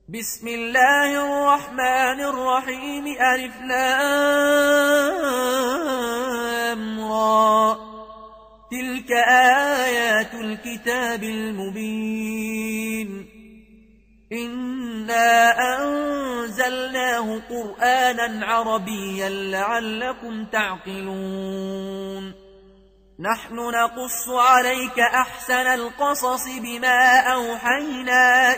بسم الله الرحمن الرحيم ألف لام را تلك آيات الكتاب المبين إنا أنزلناه قرآنا عربيا لعلكم تعقلون نحن نقص عليك أحسن القصص بما أوحينا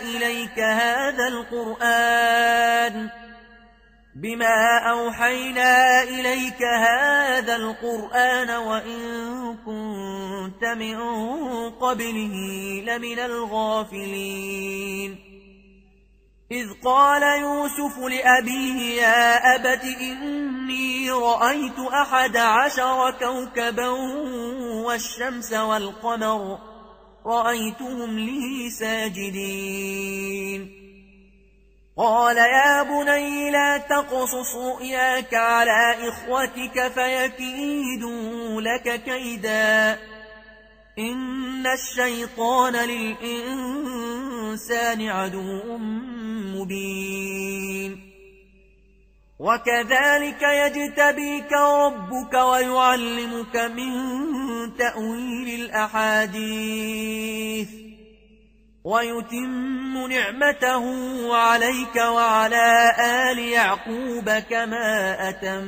إليك هذا القرآن وإن كنت من قبله لمن الغافلين إذ قال يوسف لأبيه يا أبت إني رأيت 11 كوكبا والشمس والقمر رأيتهم لي ساجدين قال يا بني لا تقصص رؤياك على إخوتك فيكيدوا لك كيدا إن الشيطان للإنسان عدو مبين وكذلك يجتبيك ربك ويعلمك من تأويل الأحاديث ويتم نعمته عليك وعلى آل يعقوب كما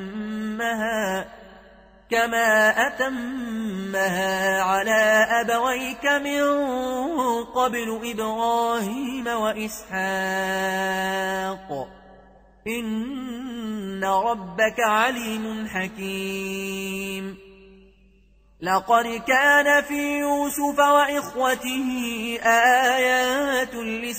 أتمها على أبويك من قبل إبراهيم وإسحاق إن ربك عليم حكيم لقد كان في يوسف وإخوته آيات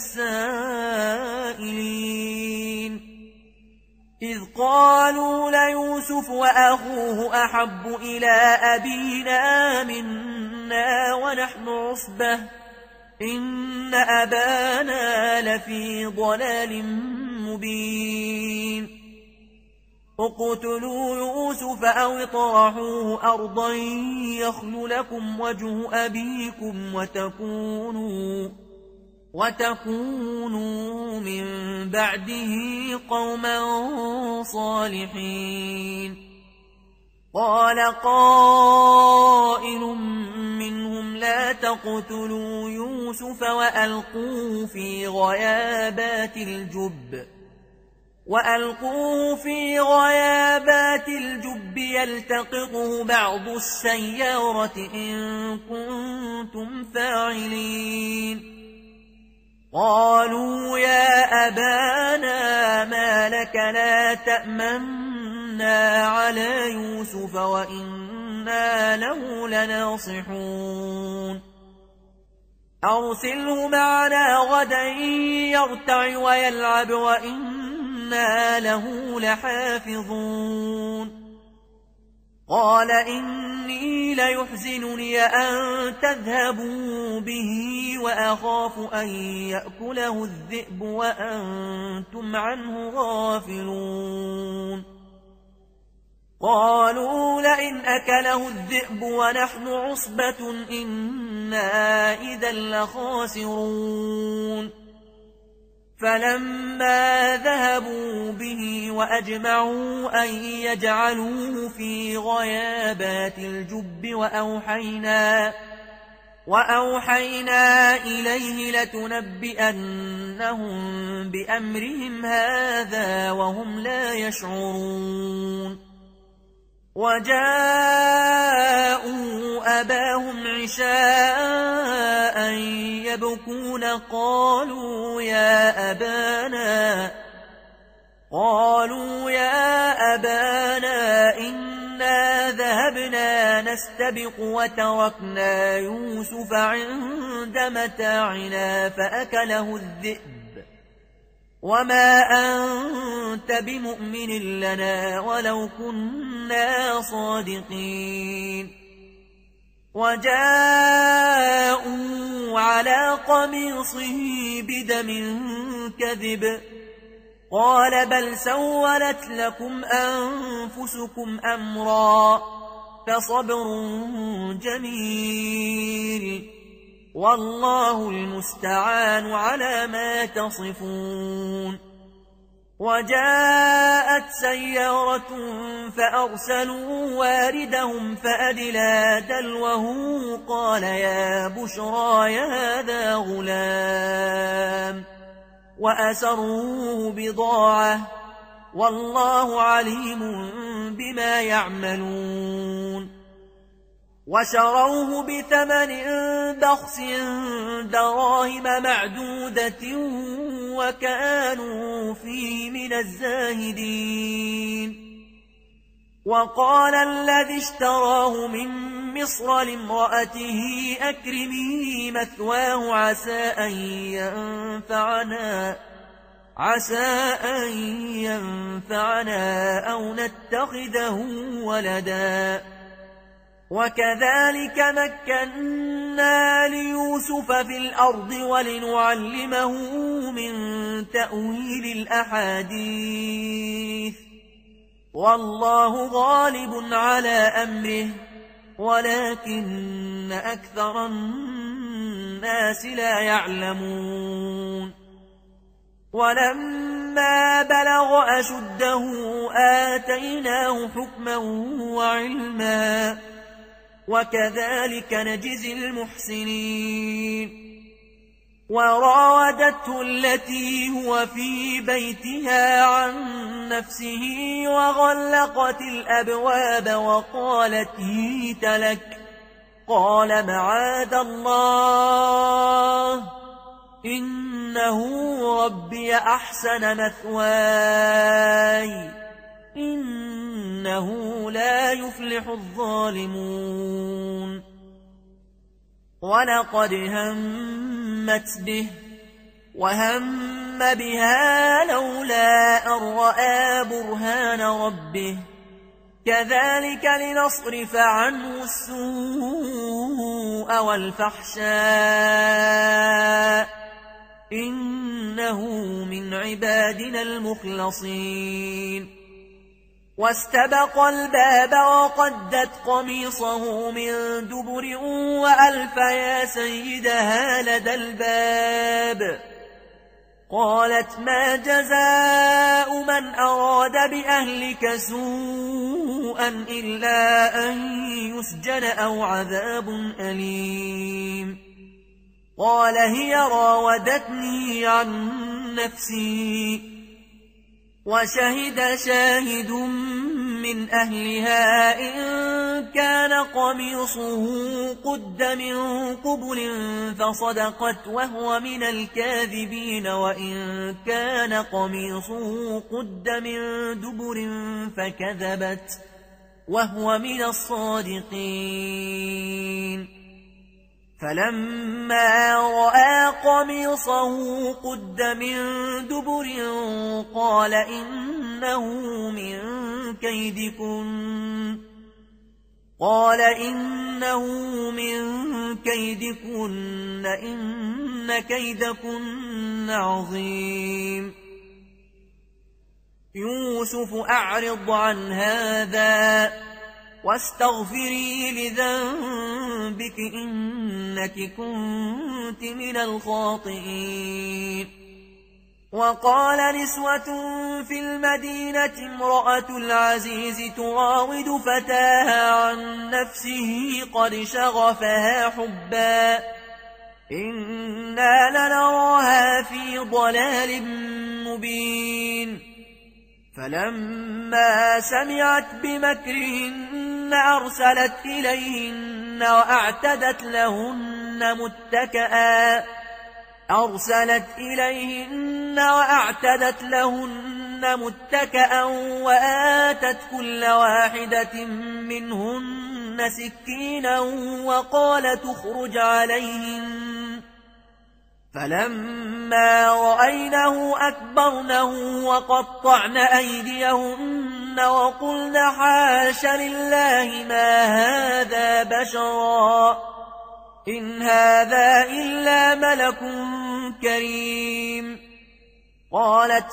للسائلين إذ قالوا ليوسف وأخوه أحب إلى أبينا منا ونحن عصبة إن أبانا لفي ضلال مبين اقتلوا يوسف أو اطرحوه أرضا يخل لكم وجه أبيكم وتكونوا من بعده قوما صالحين قال قائل منهم لا تقتلوا يوسف وألقوه في غيابات الجب يلتقطه بعض السيارة إن كنتم فاعلين قالوا يا أبانا ما لك لا تأمنا على يوسف وإنا له لناصحون أرسله معنا غدا يرتع ويلعب وإنا له لحافظون قال إني ليحزنني أن تذهبوا به وأخاف أن يأكله الذئب وأنتم عنه غافلون قالوا لئن أكله الذئب ونحن عصبة إنا إذا لخاسرون فلما ذهبوا به وأجمعوا أن يجعلوه في غيابات الجب وأوحينا إليه لتنبئنهم بأمرهم هذا وهم لا يشعرون وجاءوا أباهم عشاء يبكون قالوا يا أبانا إنا ذهبنا نستبق وتركنا يوسف عند متاعنا فأكله الذئب وما أنت بمؤمن لنا ولو كنا صادقين وجاءوا على قميصه بدم كذب قال بل سولت لكم أنفسكم أمرا فصبر جميل والله المستعان على ما تصفون وجاءت سيارة فأرسلوا واردهم فأدلى دلوه قال يا بشرى هذا غلام وأسروه بضاعة والله عليم بما يعملون وشروه بثمن بخس دراهم معدودة وكانوا فيه من الزاهدين وقال الذي اشتراه من مصر لامرأته أكرمي مثواه عسى أن ينفعنا أو نتخذه ولدا وكذلك مكنا ليوسف في الأرض ولنعلمه من تأويل الأحاديث والله غالب على أمره ولكن أكثر الناس لا يعلمون ولما بلغ أشده آتيناه حكما وعلما وكذلك نجزي المحسنين وراودته التي هو في بيتها عن نفسه وغلقت الأبواب وقالت هيت لك قال معاذ الله إنه ربي أحسن مثواي إنه لا يفلح الظالمون ولقد همت به وهم بها لولا أن رأى برهان ربه كذلك لنصرف عنه السوء والفحشاء إنه من عبادنا المخلصين واستبق الباب وقدت قميصه من دبر وألف يا سيدها لدى الباب قالت ما جزاء من أراد بأهلك سوءا إلا أن يسجن أو عذاب أليم قال هي راودتني عن نفسي وشهد شاهد من أهلها إن كان قميصه قد من قبل فصدقت وهو من الكاذبين وإن كان قميصه قد من دبر فكذبت وهو من الصادقين فلما رأى قميصه قد من دبر قال إنه من كيدكن إن كيدكن عظيم يوسف أعرض عن هذا واستغفري لذنبك إنك كنت من الخاطئين وقال نسوة في المدينة امرأة العزيز تراود فتاها عن نفسه قد شغفها حبا إنا لنراها في ضلال مبين فلما سمعت بمكرهن أرسلت إليهن وأعتدت لهن متكئا وآتت كل واحدة منهن سكينا وقال تخرج عليهن فلما رأينه أكبرنه وقطعن أيديهن وقلن حاش لله ما هذا بشرا إن هذا إلا ملك كريم قالت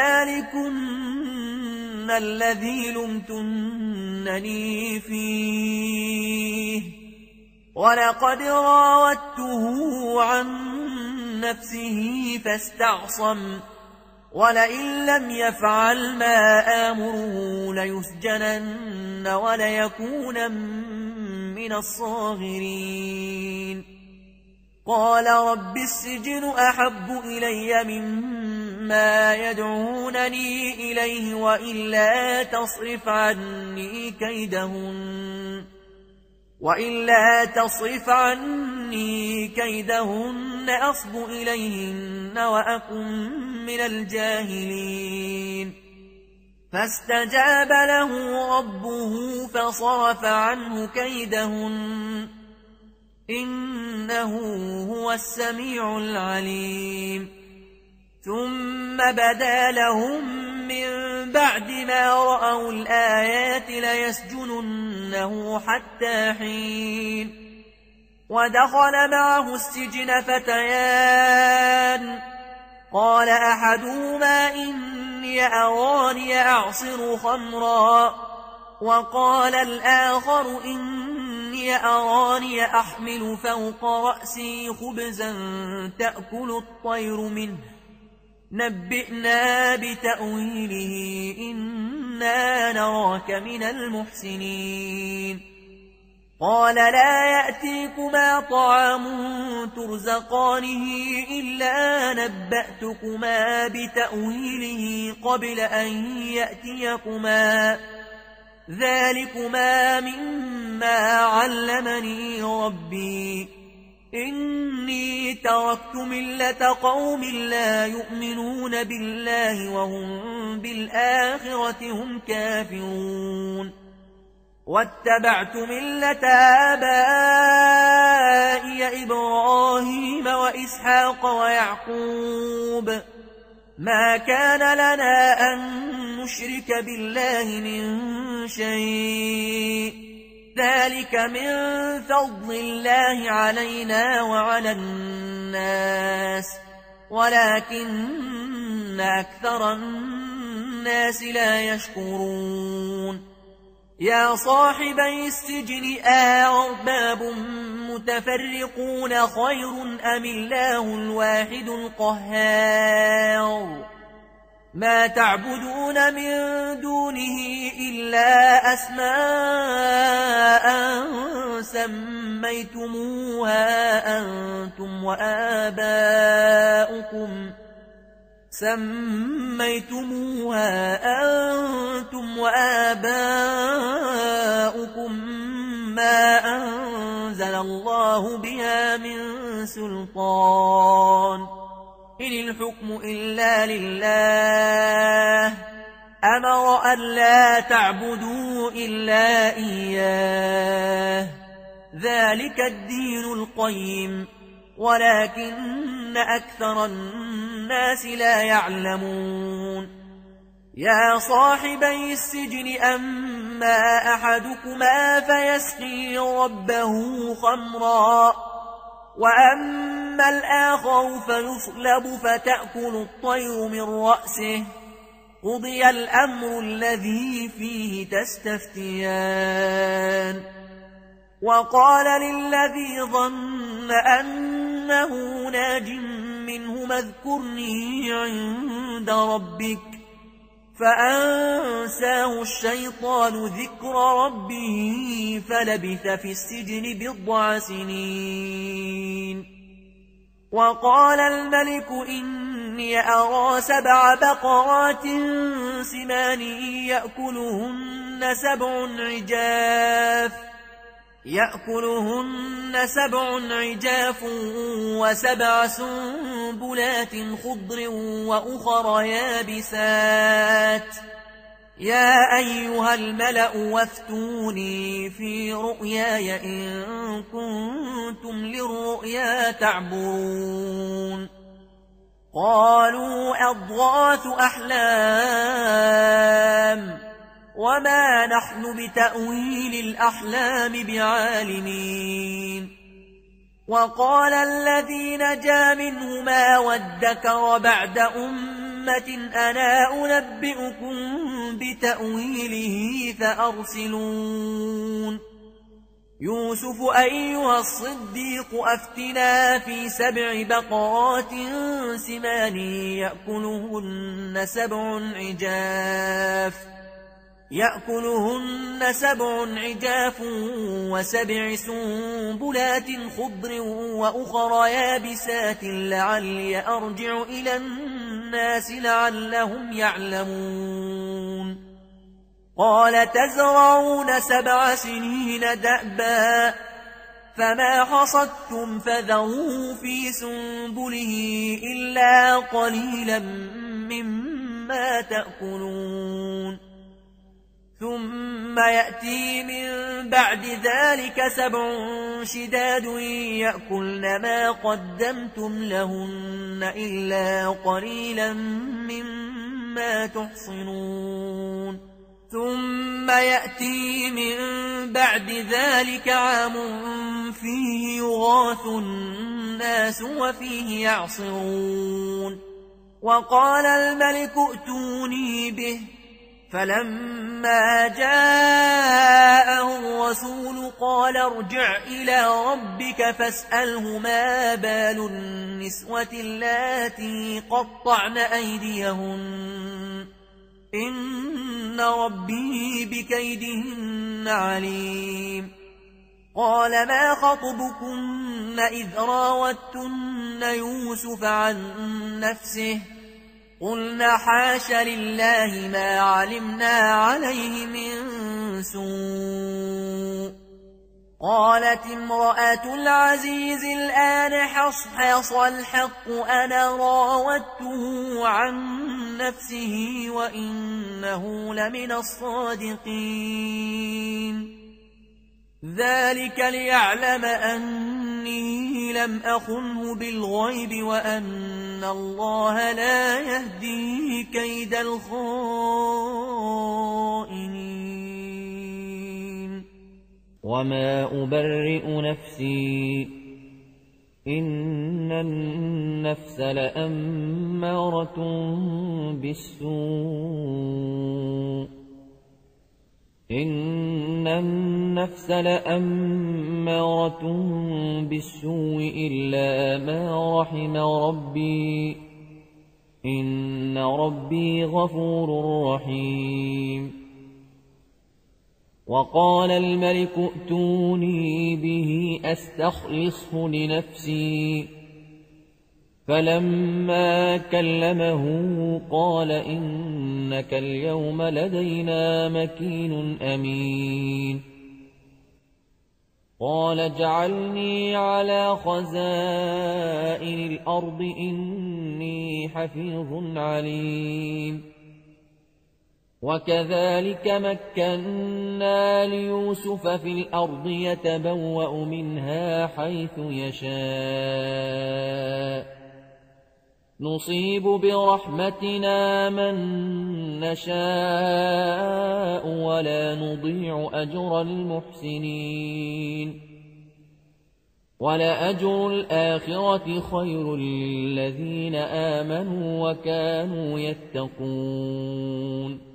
فذلكن الذي لمتنني فيه ولقد راودته عن نفسه فاستعصم ولئن لم يفعل ما آمره ليسجنن وليكون من الصاغرين قال رب السجن أحب إلي مما يدعونني إليه وإلا تصرف عني كيدهن أصب إليهن وأكن من الجاهلين فاستجاب له ربه فصرف عنه كيدهن إنه هو السميع العليم ثم بدا لهم من بعد ما رأوا الآيات ليسجننه حتى حين ودخل معه السجن فتيان قال أحدهما إني أراني أعصر خمرا وقال الآخر إني أراني أحمل فوق رأسي خبزا تأكل الطير منه نبئنا بتأويله إنا نراك من المحسنين قال لا يأتيكما طعام ترزقانه إلا نبأتكما بتأويله قبل أن يأتيكما ذلكما مما علمني ربي إني تركت ملة قوم لا يؤمنون بالله وهم بالآخرة هم كافرون واتبعت ملة آبائي إبراهيم وإسحاق ويعقوب ما كان لنا أن نشرك بالله من شيء ذلك من فضل الله علينا وعلى الناس ولكن أكثر الناس لا يشكرون يا صاحبي السجن أأرباب متفرقون خير أم الله الواحد القهار ما تعبدون من دونه إلا أسماء سميتموها أنتم وآباؤكم ما أنزل الله بها من سلطان إن الحكم إلا لله أمر أن لا تعبدوا إلا إياه ذلك الدين القيم ولكن أكثر الناس لا يعلمون يا صاحبي السجن أما أحدكما فيسقي ربه خمرا وأما الآخر فيصلب فتأكل الطير من رأسه قضي الأمر الذي فيه تستفتيان وقال للذي ظن أنه ناج منه اذكرني عند ربك فأنساه الشيطان ذكر ربه فلبث في السجن 10 سنين وقال الملك إني أرى 7 بقرات سمان يأكلهن 7 عجاف و7 سنبلات خضر وأخر يابسات يا أيها الملأ وافتوني في رؤياي إن كنتم للرؤيا تعبرون قالوا أضغاث أحلام وما نحن بتأويل الأحلام بعالمين وقال الذي نجا منهما وادكر بعد أمة أنا أنبئكم بتأويله فأرسلون يوسف أيها الصديق أفتنا في 7 بقرات سمان يأكلهن 7 عجاف و7 سنبلات خضر وأخر يابسات لعلي أرجع إلى الناس لعلهم يعلمون قال تزرعون 7 سنين دأبا فما حصدتم فذروه في سنبله إلا قليلا مما تأكلون ثم يأتي من بعد ذلك 7 شداد يأكلن ما قدمتم لهن إلا قليلا مما تحصنون ثم يأتي من بعد ذلك عام فيه يغاث الناس وفيه يعصرون وقال الملك ائتوني به فلما جاءه الرسول قال ارجع إلى ربك فاسأله ما بال النسوة اللاتي قطعن أيديهن إن ربي بكيدهن عليم قال ما خطبكن إذ راوتن يوسف عن نفسه قلنا حاش لله ما علمنا عليه من سوء قالت امرأة العزيز الآن حصحص الحق أنا راودته عن نفسه وإنه لمن الصادقين ذلك ليعلم أني لم أخنه بالغيب وأن الله لا يهدي كيد الخائنين وما أبرئ نفسي إن النفس لأمارة بالسوء إلا ما رحم ربي إن ربي غفور رحيم وقال الملك ائتوني به أستخلصه لنفسي فلما كلمه قال إنك اليوم لدينا مكين أمين قال اجعلني على خزائن الأرض إني حفيظ عليم وكذلك مكنا ليوسف في الأرض يتبوأ منها حيث يشاء نصيب برحمتنا من نشاء ولا نضيع أجر المحسنين ولأجر الآخرة خير للذين آمنوا وكانوا يتقون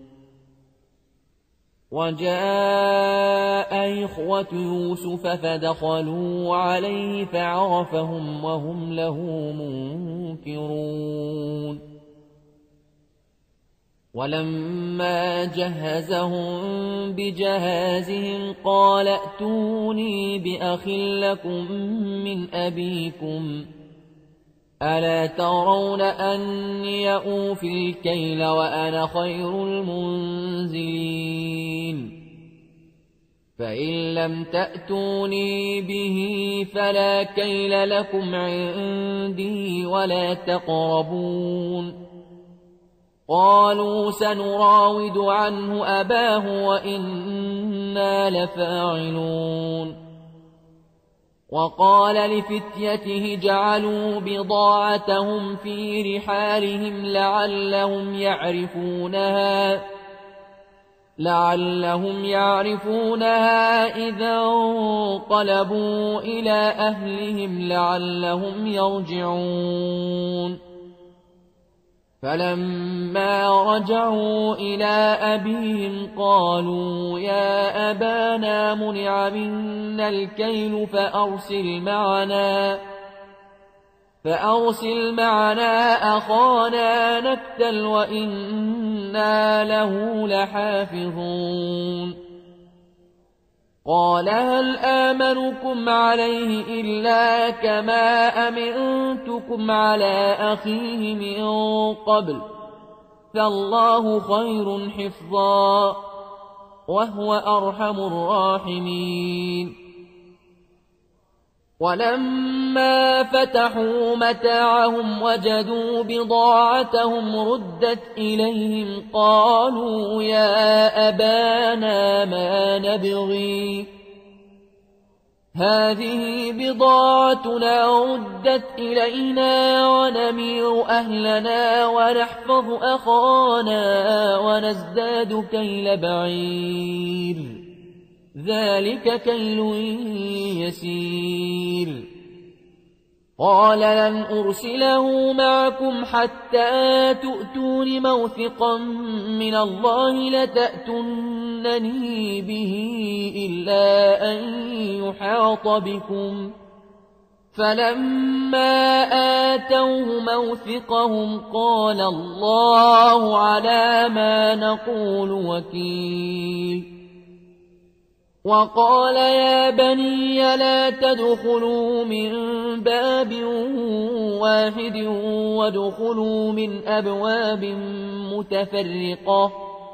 وجاء إخوة يوسف فدخلوا عليه فعرفهم وهم له منكرون ولما جهزهم بجهازهم قال ائتوني بأخ لكم من أبيكم ألا ترون أني أوفي الكيل وأنا خير المنزلين فإن لم تأتوني به فلا كيل لكم عندي ولا تقربون قالوا سنراود عنه أباه وإنا لفاعلون وقال لفتيته جعلوا بضاعتهم في رحالهم لعلهم يعرفونها إذا انقلبوا إلى أهلهم لعلهم يرجعون فلما رجعوا إلى أبيهم قالوا يا أبانا منع منا الكيل فأرسل معنا أخانا نكتل وإنا له لحافظون قال هل آمنكم عليه إلا كما أمنتكم على أخيه من قبل فالله خير حفظا وهو أرحم الراحمين ولما فتحوا متاعهم وجدوا بضاعتهم ردت إليهم قالوا يا أبانا ما نبغي هذه بضاعتنا ردت إلينا ونمير أهلنا ونحفظ أخانا ونزداد كيل بعير ذلك كيل يسير قال لن أرسله معكم حتى تؤتون موثقا من الله لتأتونني به إلا أن يحاط بكم فلما آتوه موثقهم قال الله على ما نقول وكيل وقال يا بني لا تدخلوا من باب واحد وادخلوا من أبواب متفرقة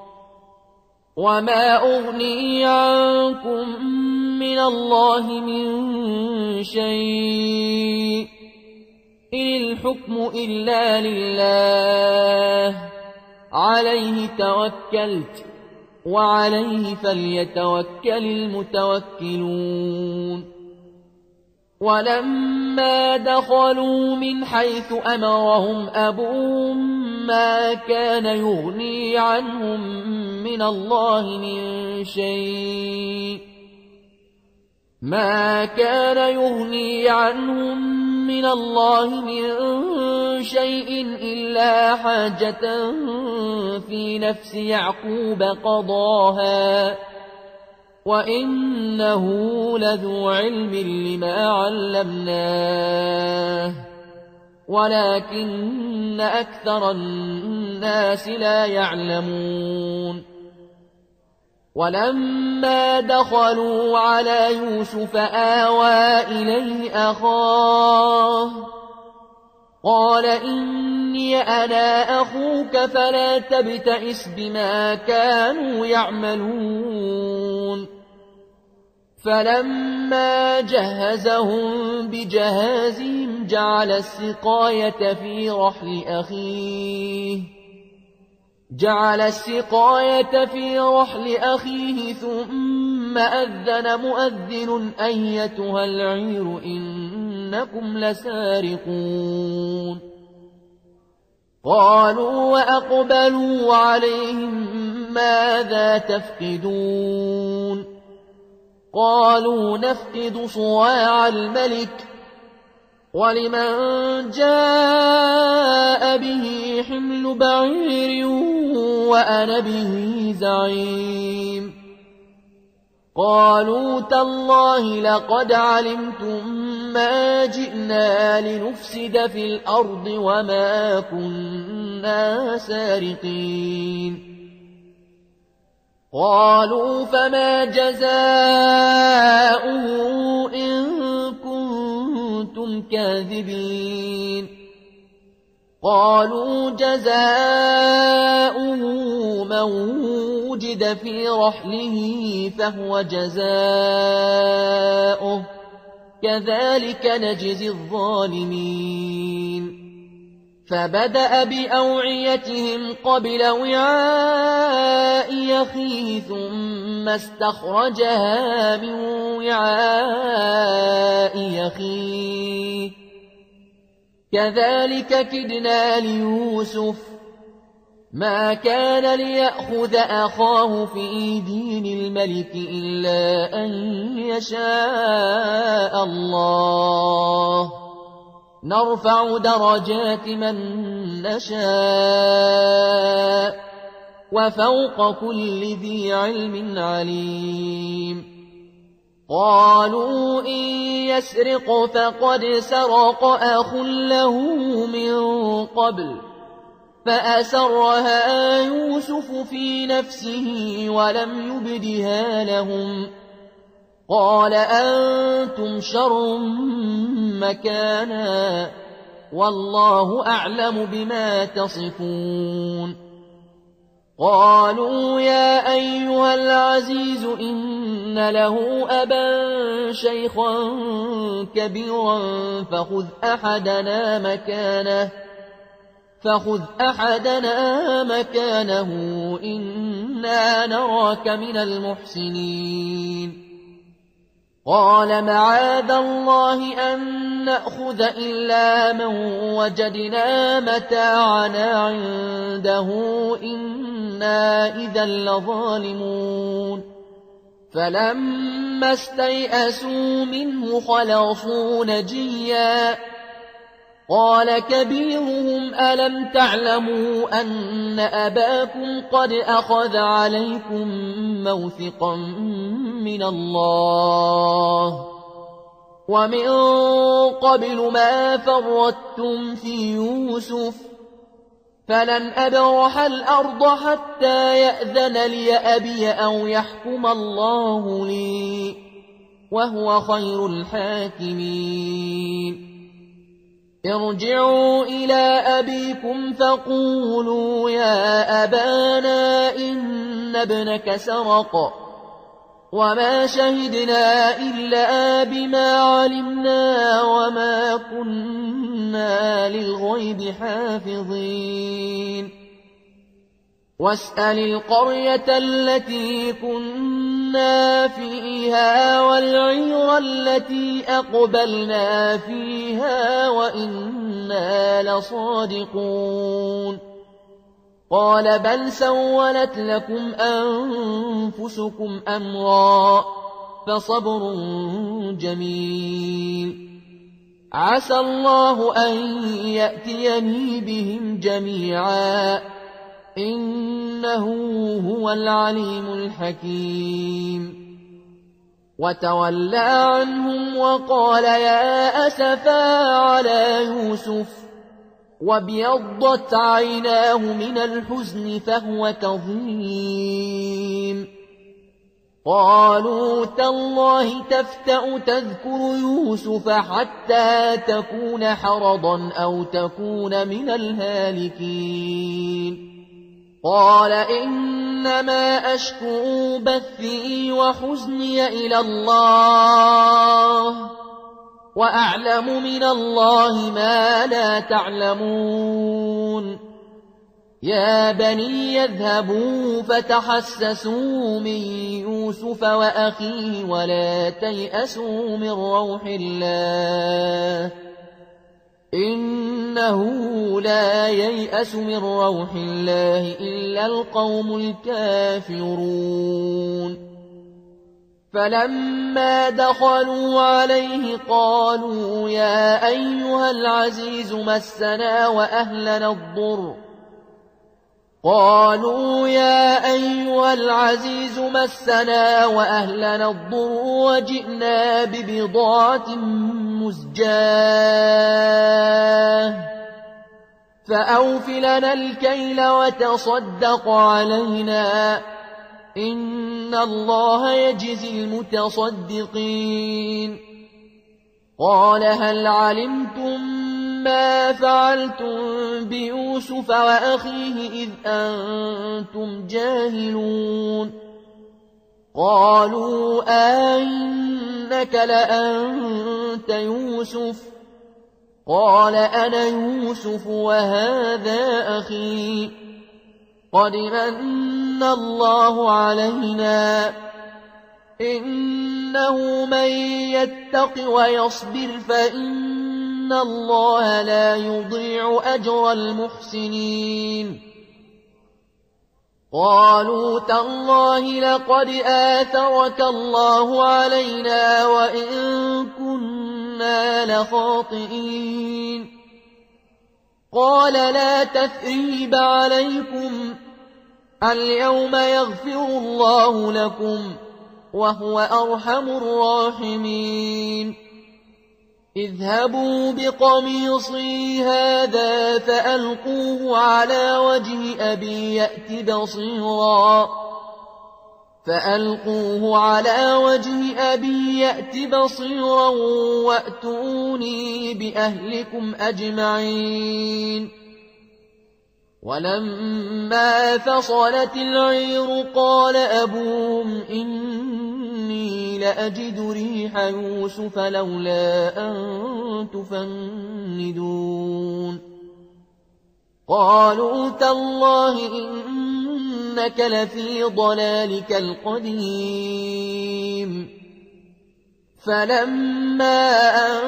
وما أغني عنكم من الله من شيء إن الحكم إلا لله عليه توكلت وعليه فليتوكل المتوكلون ولما دخلوا من حيث أمرهم أبوهم ما كان يغني عنهم من الله من شيء إلا حاجة في نفس يعقوب قضاها وإنه لذو علم لما علمناه ولكن أكثر الناس لا يعلمون ولما دخلوا على يوسف آوى إليه أخاه قال إني أنا أخوك فلا تبتئس بما كانوا يعملون فلما جهزهم بجهازهم جعل السقاية في رحل أخيه ثم أذن مؤذن أيتها العير إنكم لسارقون قالوا وأقبلوا عليهم ماذا تفقدون قالوا نفقد صواع الملك ولمن جاء به حمل بعير وأنا به زعيم قالوا تالله لقد علمتم ما جئنا لنفسد في الأرض وما كنا سارقين قالوا فما جزاؤه إن كنتم كاذبين قالوا جزاؤه من وجد في رحله فهو جزاؤه كذلك نجزي الظالمين فبدأ بأوعيتهم قبل وعاء أخيه ثم استخرجها من وعاء أخيه كذلك كدنا ليوسف ما كان ليأخذ أخاه في دين الملك إلا أن يشاء الله نرفع درجات من نشاء وفوق كل ذي علم عليم قالوا إن يسرق فقد سرق أخ له من قبل فأسرها يوسف في نفسه ولم يبدها لهم قال أنتم شر مكانا والله أعلم بما تصفون قالوا يا أيها العزيز إن له أبا شيخا كبيرا فخذ أحدنا مكانه إنا نراك من المحسنين قال معاذ الله أن نأخذ إلا من وجدنا متاعنا عنده إنا إذا لظالمون فلما استيئسوا منه خلصوا نجيا قال كبيرهم ألم تعلموا أن أباكم قد أخذ عليكم موثقا من الله ومن قبل ما فرطتم في يوسف فلن أبرح الأرض حتى يأذن لي أبي أو يحكم الله لي وهو خير الحاكمين ارجعوا إلى أبيكم فقولوا يا أبانا إن ابنك سرق وما شهدنا إلا بما علمنا وما كنا للغيب حافظين واسأل القرية التي كنا فيها والعير التي أقبلنا فيها وإنا لصادقون قال بل سولت لكم أنفسكم أمرا فصبر جميل عسى الله أن يأتيني بهم جميعا إنه هو العليم الحكيم وتولى عنهم وقال يا أسفا على يوسف وابيضت عيناه من الحزن فهو كظيم قالوا تالله تفتأ تذكر يوسف حتى تكون حرضا أو تكون من الهالكين قال إنما أشكو بثي وحزني إلى الله وأعلم من الله ما لا تعلمون يا بني يذهبوا فتحسسوا من يوسف وأخيه ولا تيأسوا من روح الله إنه لا ييأس من روح الله إلا القوم الكافرون فلما دخلوا عليه قالوا يا أيها العزيز مسنا وأهلنا الضر وجئنا ببضاعة مزجاة فأوف لنا الكيل وتصدق علينا إن الله يجزي المتصدقين قال هل علمتم ما فعلتم بيوسف وأخيه إذ أنتم جاهلون قالوا أئنك لأنت يوسف قال أنا يوسف وهذا أخي قد من الله علينا إنه من يتق ويصبر فإن الله لا يضيع أجر المحسنين قالوا تالله لقد آثرك الله علينا وإن كنا لخاطئين قال لا تثريب عليكم اليوم يغفر الله لكم وهو أرحم الراحمين اذهبوا بقميصي هذا فألقوه على وجه أبي يأت بصيرا وأتوني بأهلكم أجمعين ولما فصلت العير قال أبوهم إني لأجد ريح يوسف لولا أن تفندون قالوا تالله إنك لفي ضلالك القديم فلما أن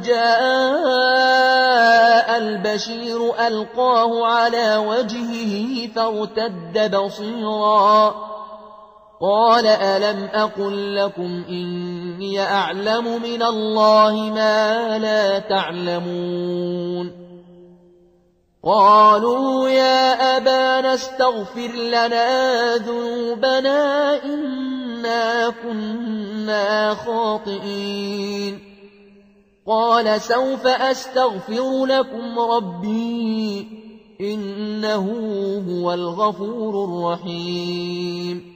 جاء البشير ألقاه على وجهه فارتد بصيرا قال ألم أقل لكم إني أعلم من الله ما لا تعلمون قالوا يا أبانا استغفر لنا ذنوبنا إنا كنا خاطئين قال سوف أستغفر لكم ربي إنه هو الغفور الرحيم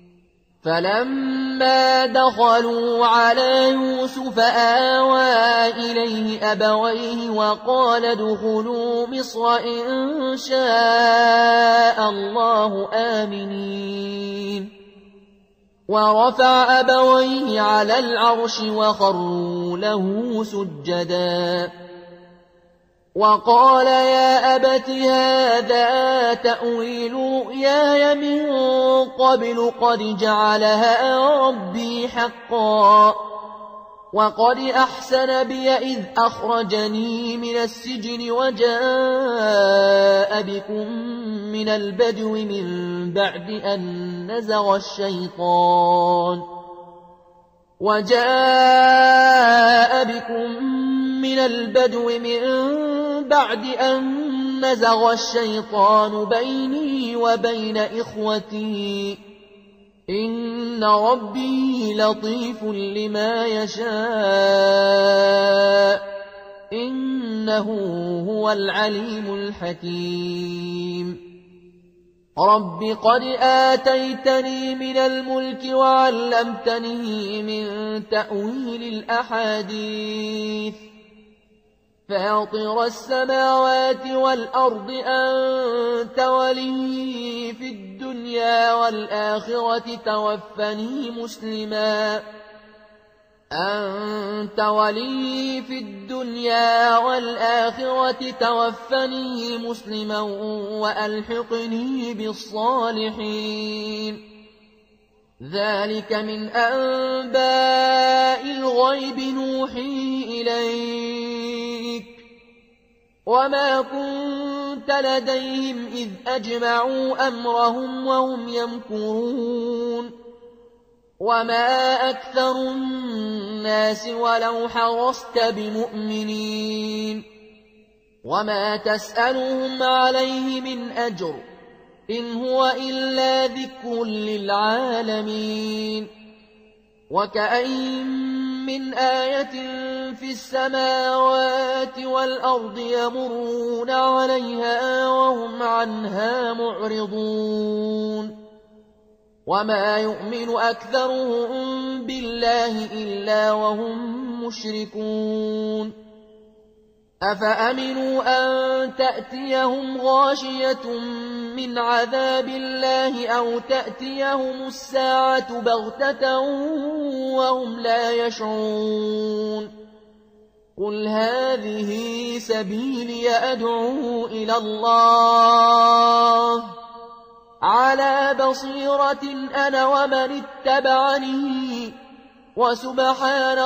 فلما دخلوا على يوسف آوى إليه أبويه وقال ادخلوا مصر إن شاء الله آمنين ورفع أبويه على العرش وخروا له سجدا وقال يا أبت هذا تأويل رؤياي من قبل قد جعلها ربي حقا وقد أحسن بي إذ أخرجني من السجن وجاء بكم من البدو من بعد أن نزغ الشيطان بيني وبين إخوتي إن ربي لطيف لما يشاء إنه هو العليم الحكيم رب قد آتيتني من الملك وعلمتني من تأويل الأحاديث فاطر السماوات والأرض أنت ولي في الدنيا والآخرة توفني مسلما وألحقني بالصالحين ذلك من أنباء الغيب نوحيه إليك وما كنت لديهم إذ أجمعوا أمرهم وهم يمكرون وما أكثر الناس ولو حرصت بمؤمنين وما تسألهم عليه من أجر إن هو إلا ذكر للعالمين وكأين من آية في السماوات والأرض يمرون عليها وهم عنها معرضون وما يؤمن أكثرهم بالله إلا وهم مشركون أفأمنوا أن تأتيهم غاشية من عذاب الله أو تأتيهم الساعة بغتة وهم لا يشعرون قل هذه سبيلي أدعو إلى الله على بصيرة أنا ومن اتبعني وسبحان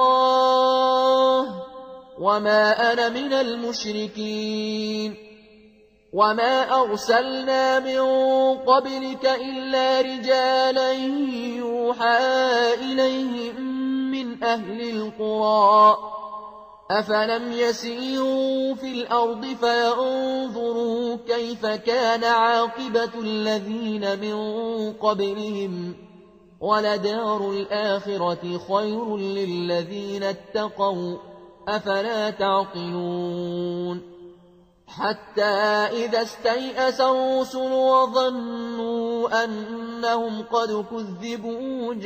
الله وما أنا من المشركين وما أرسلنا من قبلك إلا رجالا يوحى إليهم من أهل القرى أفلم يسيروا في الأرض فينظروا كيف كان عاقبة الذين من قبلهم ولدار الآخرة خير للذين اتقوا أفلا تعقلون حتى إذا استيأس الرسل وظنوا أنهم قد كذبوا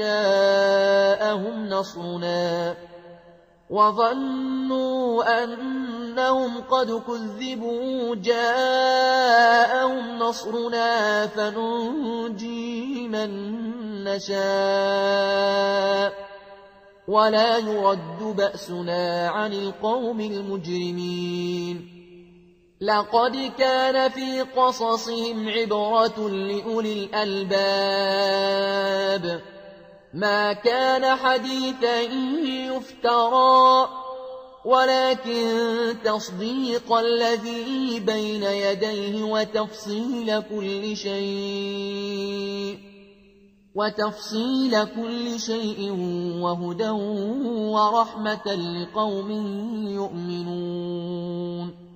جاءهم نصرنا فننجي من نشاء ولا يرد بأسنا عن القوم المجرمين لقد كان في قصصهم عبرة لأولي الألباب ما كان حديثا يفترى ولكن تصديق الذي بين يديه وتفصيل كل شيء وهدى ورحمة لقوم يؤمنون